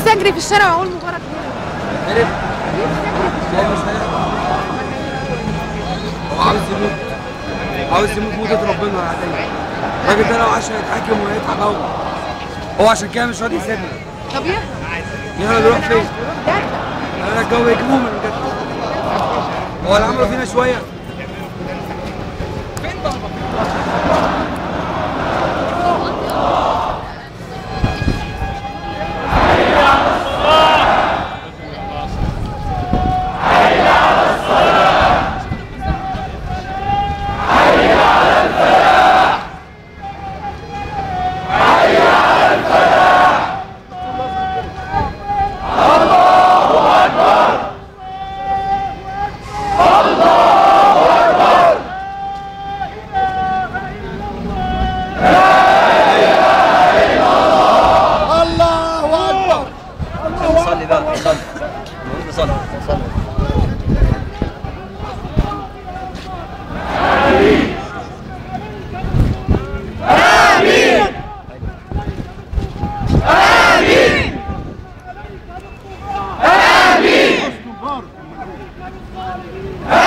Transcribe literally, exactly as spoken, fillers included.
نفسي اجري في الشارع واقول مبارك هرب؟ لا مش هرب. هو عاوز يموت، عاوز يموت موتة ربنا العادية. الراجل ده لو عاش هيتحاكم وهيتعب قوي. هو عشان كده مش راضي يسيبنا. طب يهرب يهرب يروح فين؟ انا الجو يجيبوه من بجد. هو اللي عملوا فينا شوية. فين بابا؟ صلي بقى صلي صلي صلي آمين آمين آمين آمين